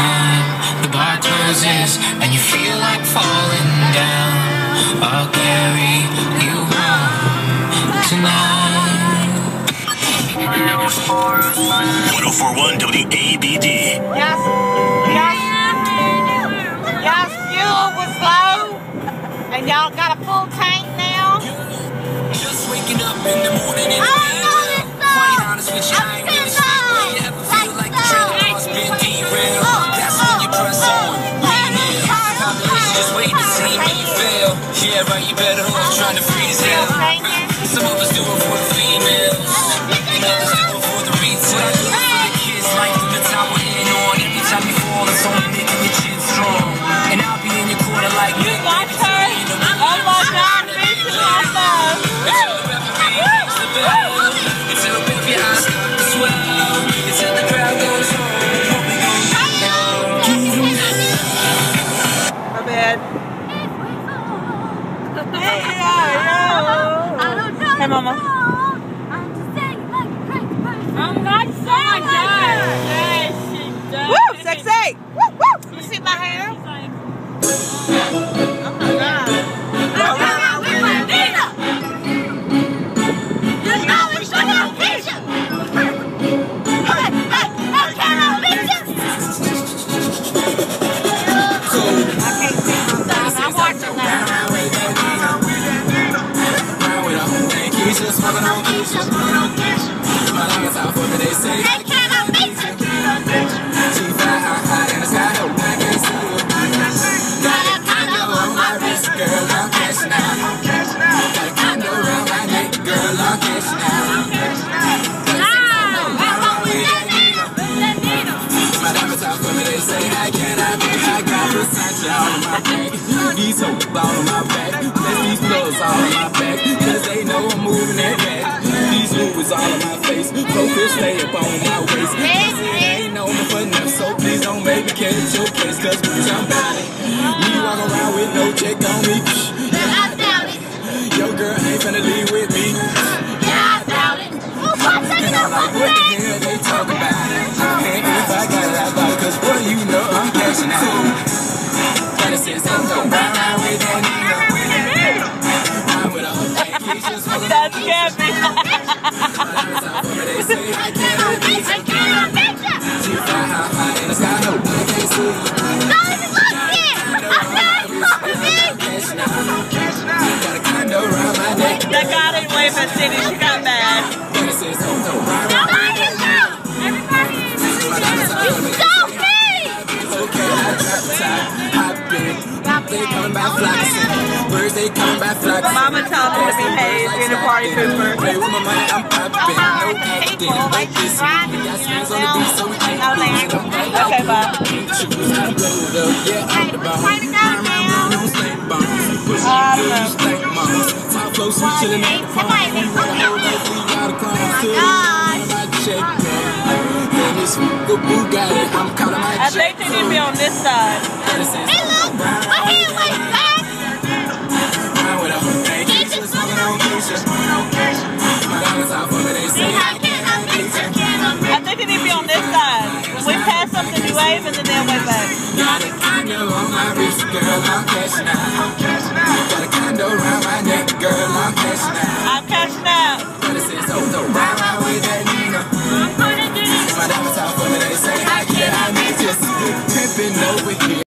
time the bar closes and you feel like falling down, I'll carry you home tonight. 1041 WABD. Y'all's fuel was low, and y'all got a full tank now. Just waking up in the morning and quite honest with you, I ain't really sure where you ever feel like the train has been derailed. That's when you press on, lean in. Population just waiting to see me fail. Yeah, right, you better off trying to freeze hell. Some of us do it for the females, and others do it for the retail. For the kids, life from the top we're in on. Every time you fall, it's only making your chin strong. And I'll be in your corner like you watch her. Oh my God, me too. until the baby eyes start to swell, until the crowd goes home. My bad. Hey, Mama. I'm not saying that. Woo, sexy. Woo, woo. You see my hair? Oh my God. These hoes all on my back, bless these plugs all on my back, cause they know I'm moving that back. These movies all on my face, goldfish lay up on my waist. They ain't know me for enough, so please don't make me catch your case, cause I'm about it. Me walk around with no check on me. Yeah, I doubt it. Your girl ain't finna leave with me. Yeah, I doubt it. And I'm like, what the hell they talk about? And if I got it, I buy it, cause boy, you know I'm cashing out. Since I'm going round with that nigga, I'm with a whole thing, he's just fucking. That's Gabby. They say I can't beat you. She fly high in the sky, no, I can't see. Don't even look here. I'm not looking. Got a condo around my neck. That guy didn't wave at City. She got mad. Since I'm going round. Everybody you saw me. Okay, I got the time. They coming by flocks. Birds, they coming by flocks. Mama told me to behave in a party pooper. Play with my money, I'm popping. No acting. Like this. We got strings on the beat, so we can't lose. Okay, bye. Shoes got blowed up. Yeah, I'm the bomb. I'm on stank bombs. Pushing good, stank moms. Top flow, sweet chillin' at the phone. We got a clown too. My check. Man, this Bugatti. I'm calling my check. I think they need to be on this side. Hey, look! My hand went back! I think they need to be on this side. When we pass something, you wave and then they'll wave back. Got a condo on my wrist, girl, I'm cashing out. Got a condo around my neck, girl, I'm cashing out. I'm cashing out. But it says, oh, no, round with that Nina. My diamonds out for me, they say, I can't, I need just pimping over here.